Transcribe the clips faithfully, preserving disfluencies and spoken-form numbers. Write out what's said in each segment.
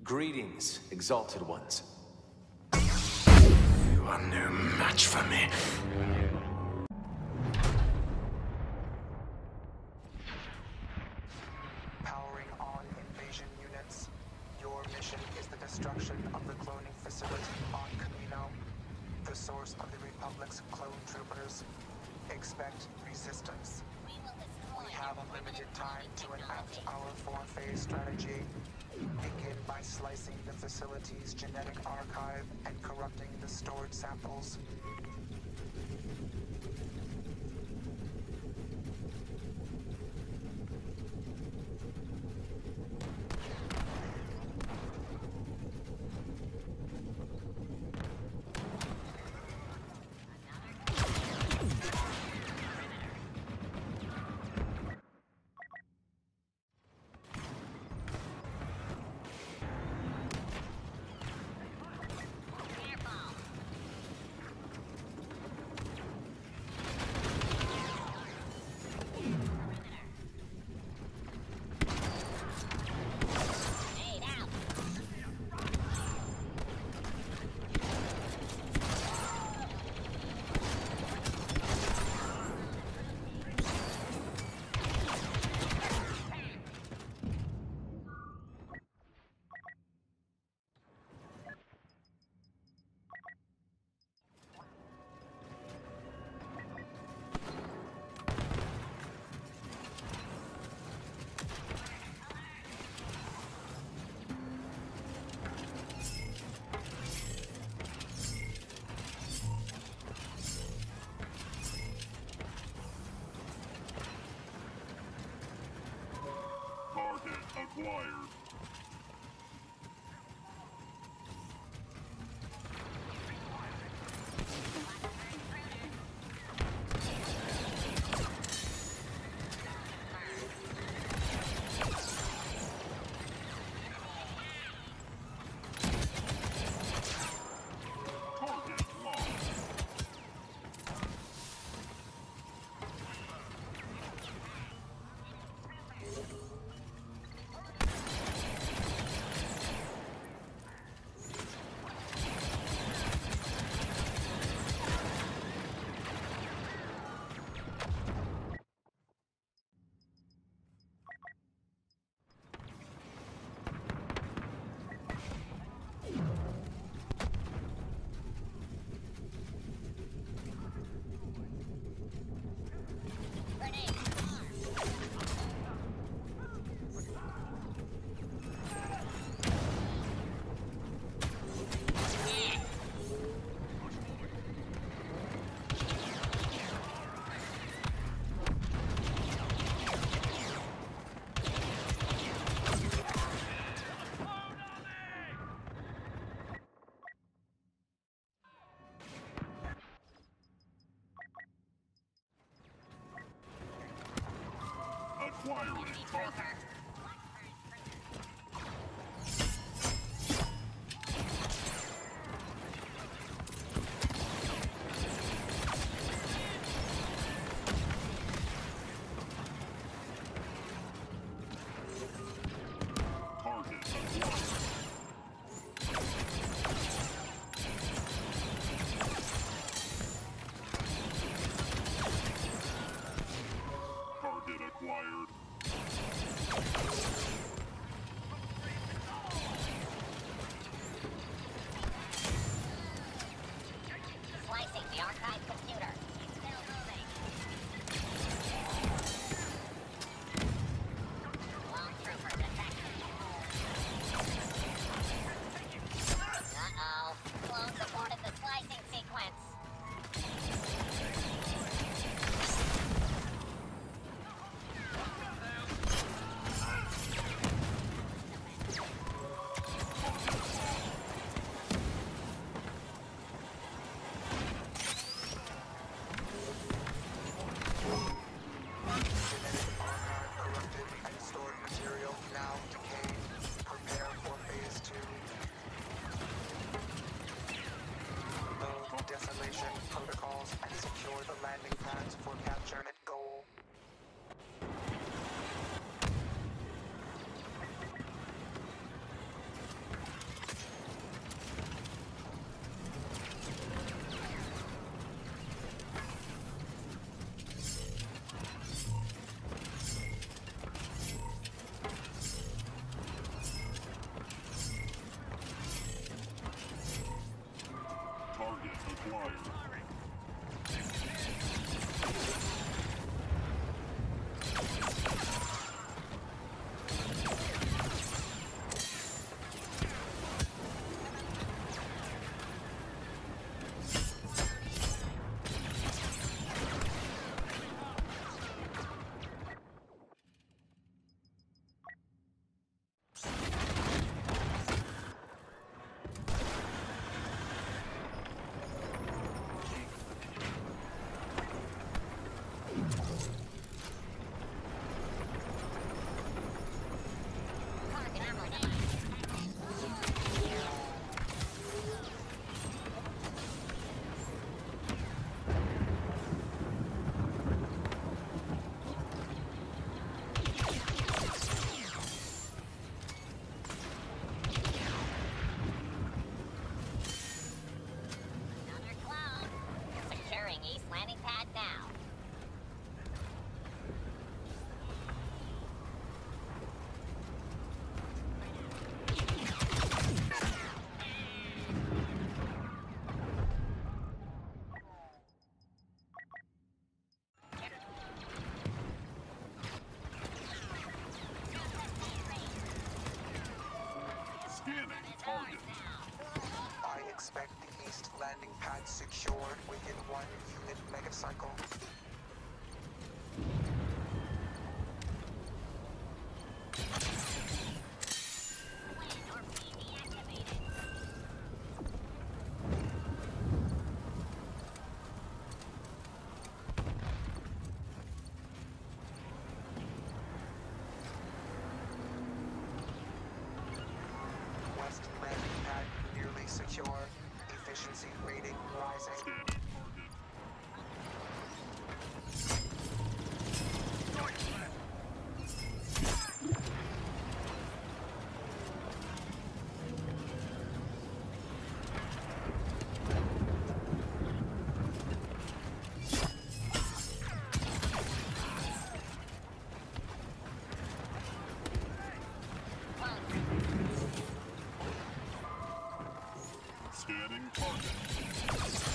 Greetings, exalted ones. You are no match for me. Powering on invasion units. Your mission is the destruction of the cloning facility on Camino, the source of the Republic's clone troopers. Expect resistance. We have a limited time to enact our four-phase strategy. Begin by slicing the facility's genetic archive and corrupting the stored samples. Acquired. Acquiring target. Target acquired. target. I expect the east landing pad secured within one unit megacycle. West landing pad nearly secure. Efficiency rating rising. Scanning target. Scanning target.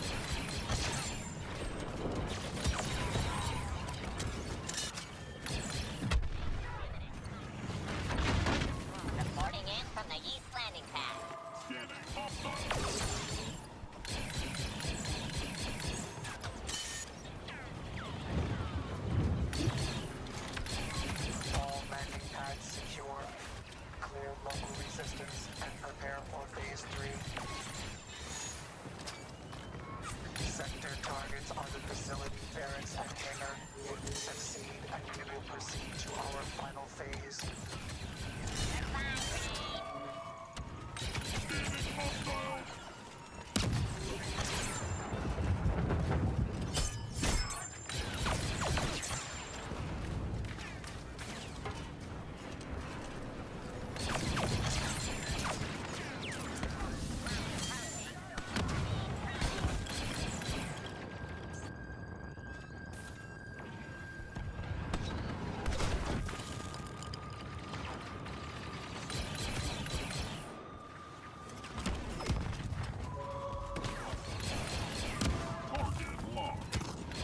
Reporting in from the east landing pad. Scanning hostile. All landing pads secure. Clear local resistance and prepare for phase three. Sector targets on the facility, barracks, and hangar. Succeed and we will proceed to our final phase. Scanning hostile. Target locked.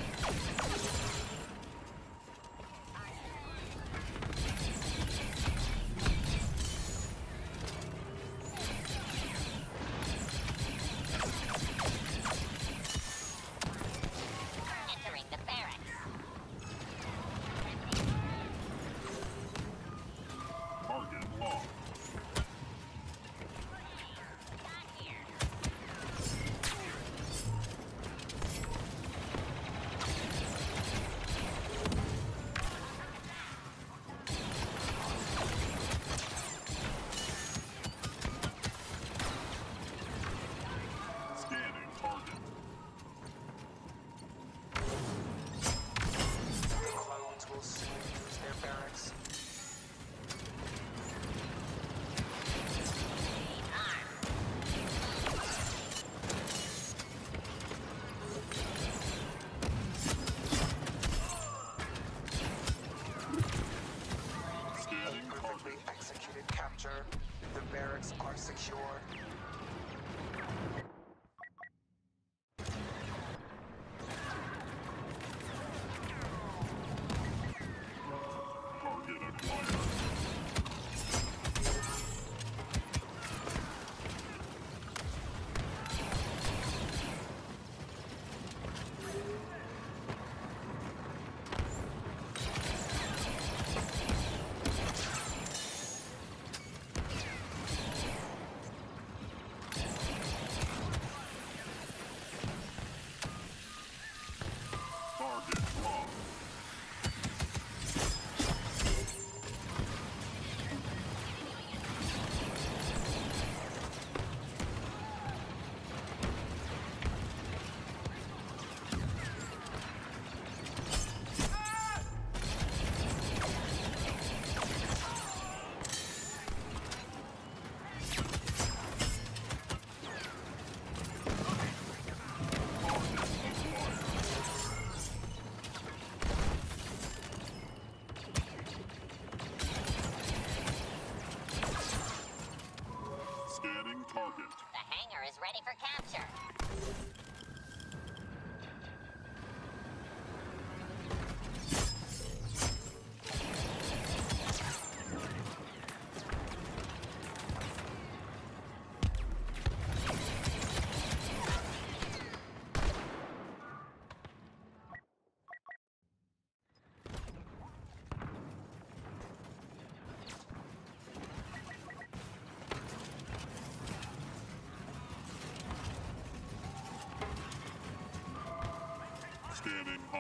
Entering the barracks. Target locked. Got here. Scanning target. The clones will soon use their barracks. Scanning Perfectly target. executed capture. The barracks are secured. Target acquired.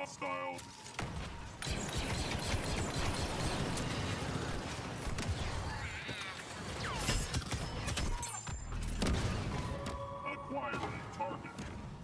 Hostiles. Acquiring target.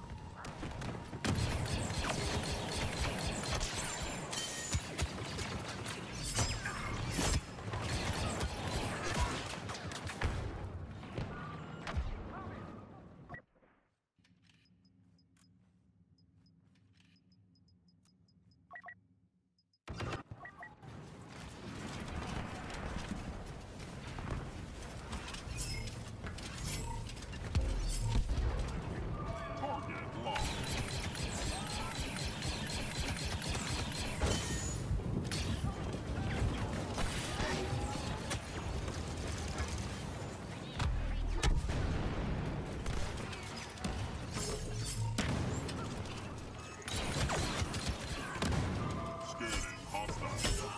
Target locked. Scanning hostile.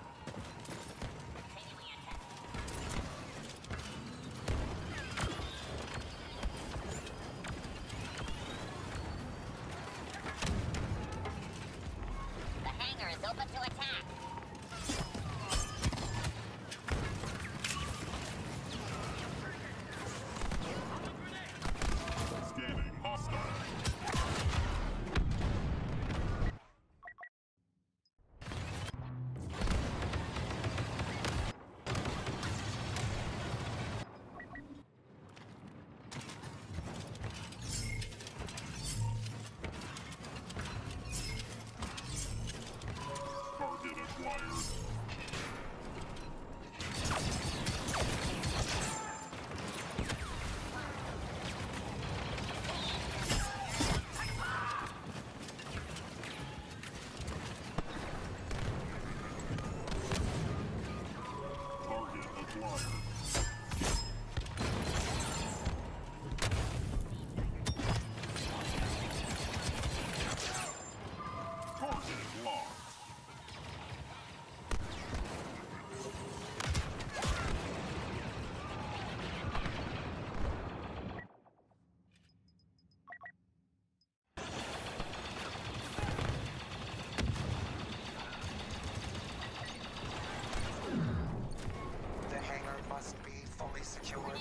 The hangar is open to attack. Scanning hostile. Target acquired. Target acquired. Target locked. The hangar must be fully secured.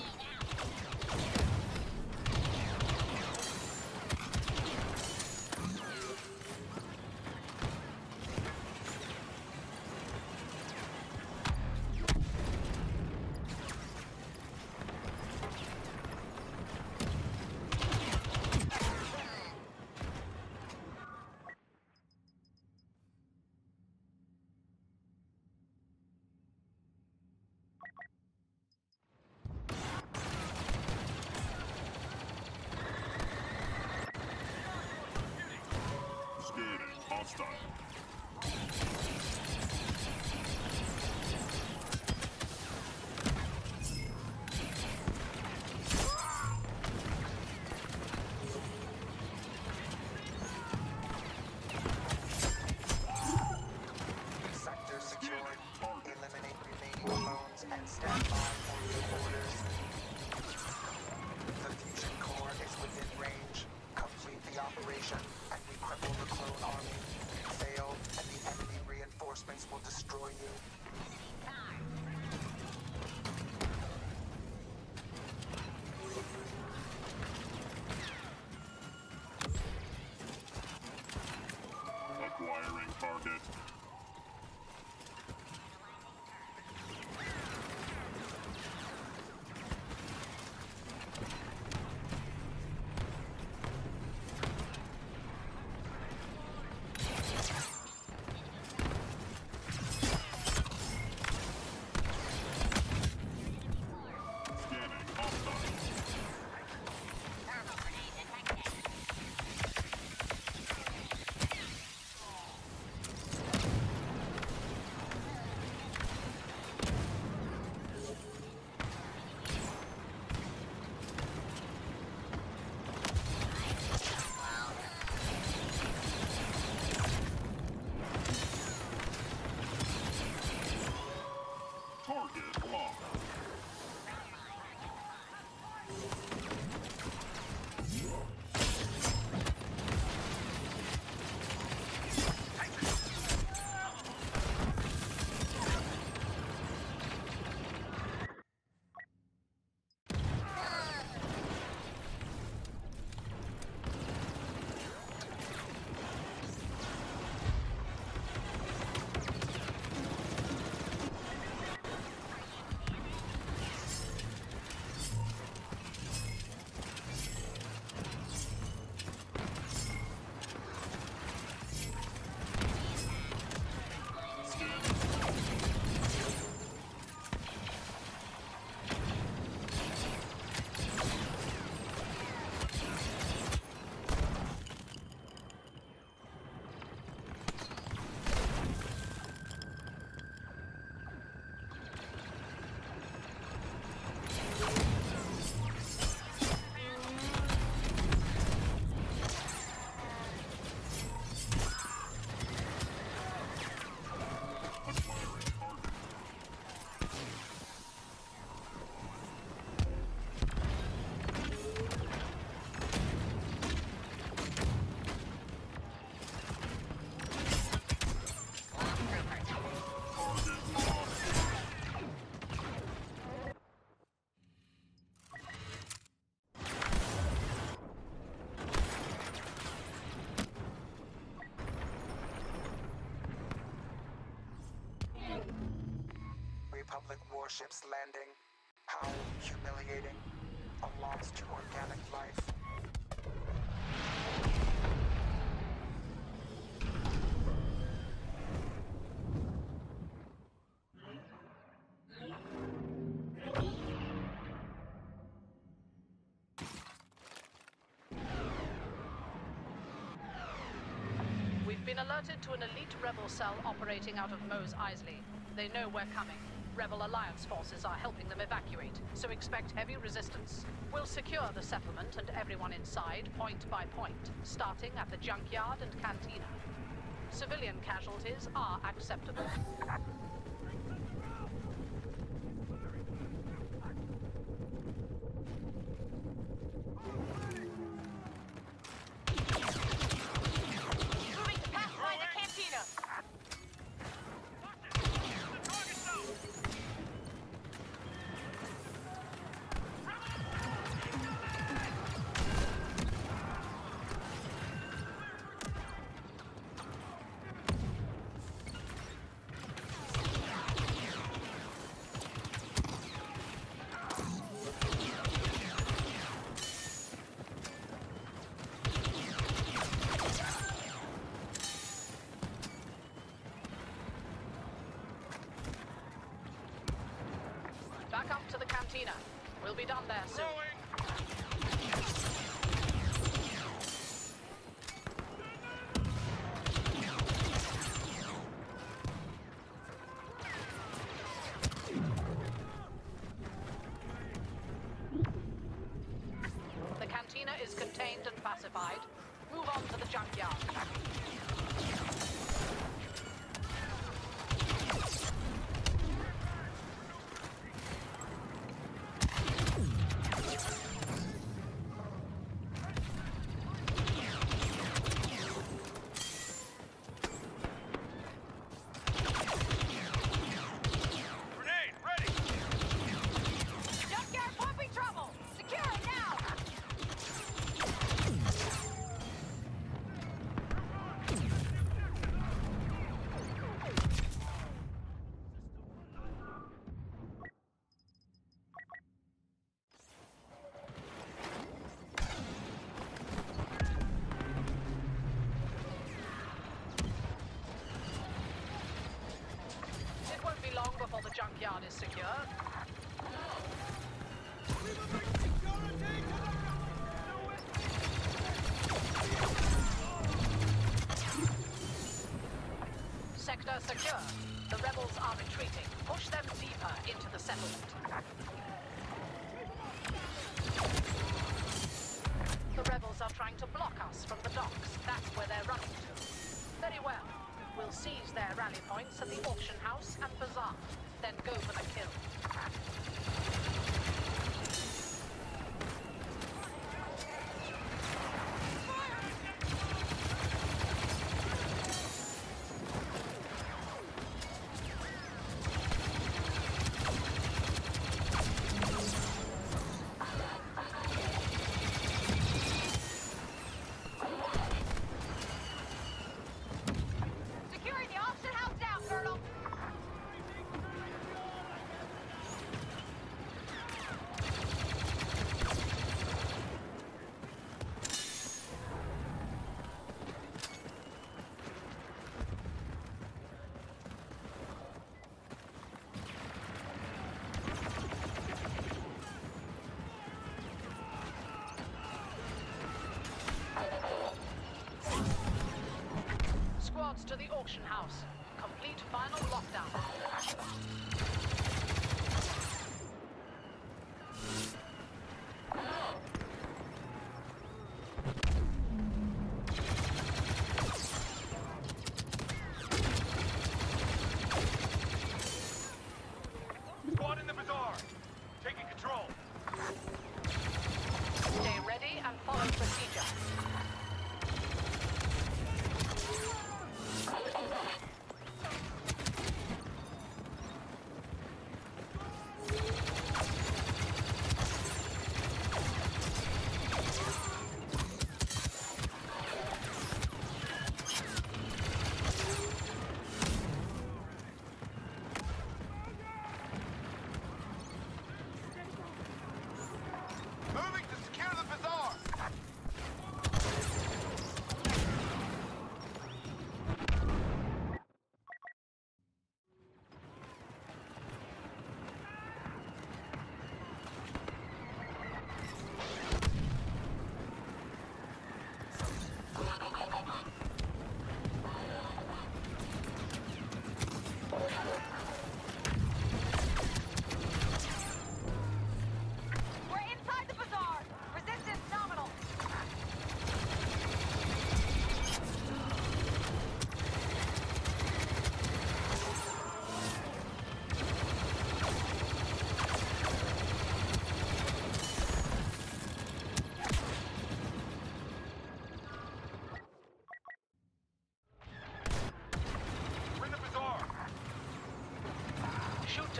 Scanning hostile. Sector secured. Target. Eliminate remaining clones and stand by for new orders. The fusion core is within range. Complete the operation and we cripple the clone army. Fail and the enemy reinforcements will destroy you. Acquiring target. Scanning hostile. Thermal grenade detected. Target locked. warship's landing. How humiliating. A loss to organic life. We've been alerted to an elite rebel cell operating out of Mos Eisley. They know we're coming. Rebel Alliance forces are helping them evacuate, so expect heavy resistance. We'll secure the settlement and everyone inside, point by point, starting at the junkyard and cantina. Civilian casualties are acceptable. Moving to pass by the cantina. Back up to the cantina. We'll be done there soon. The cantina is contained and pacified. Move on to the junkyard. Junkyard pumping trouble. Secure it now. It won't be long before the junkyard is secure. Sector secure. The rebels are retreating. Push them deeper into the settlement. The rebels are trying to block us from the docks. That's where they're running to. Very well. We'll seize their rally points at the auction house and bazaar. Then go for the kill. Securing the auction house now, Colonel. Squads to the auction house. Complete final lockdown. Squad in the bazaar. Taking control. Stay ready and follow procedure.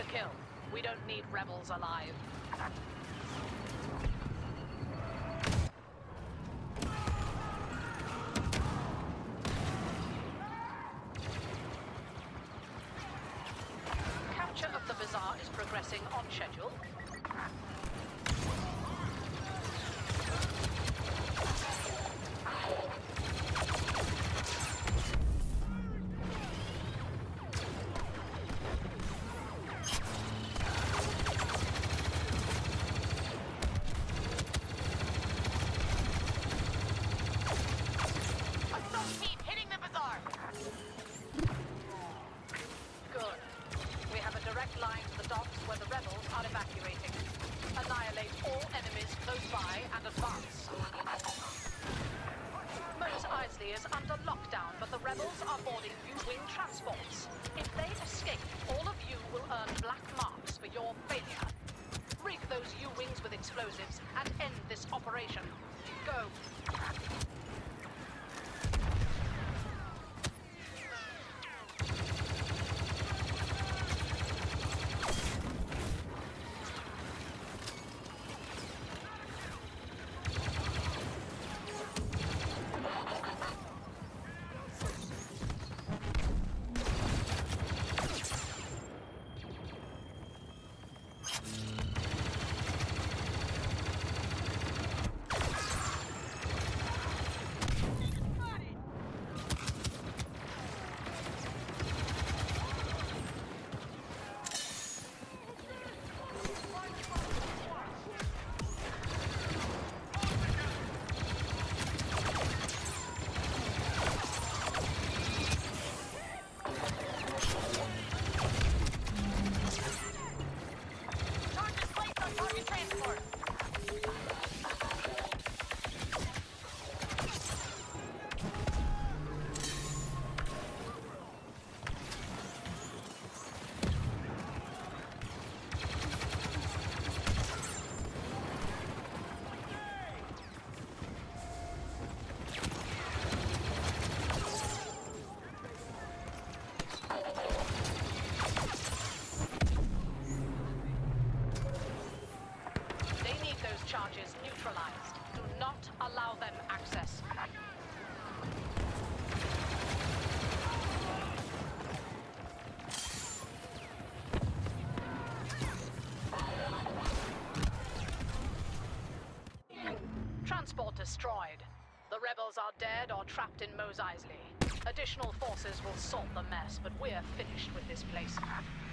kill. We don't need rebels alive. Capture of the bazaar is progressing on schedule. Is under lockdown, but the rebels are boarding U-wing transports. If they escape, all of you will earn black marks for your failure. Rig those U-wings with explosives and end this operation. Go. Charges neutralized. Do not allow them access. Transport destroyed. The rebels are dead or trapped in Mos Eisley. Additional forces will sort the mess, but we're finished with this place.